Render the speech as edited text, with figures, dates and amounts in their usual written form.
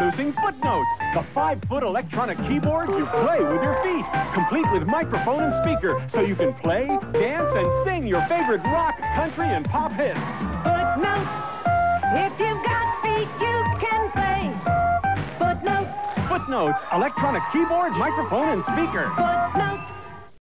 Introducing Footnotes, the 5-foot electronic keyboard you play with your feet, complete with microphone and speaker, so you can play, dance, and sing your favorite rock, country, and pop hits. Footnotes. If you've got feet, you can play. Footnotes. Footnotes, electronic keyboard, microphone, and speaker. Footnotes.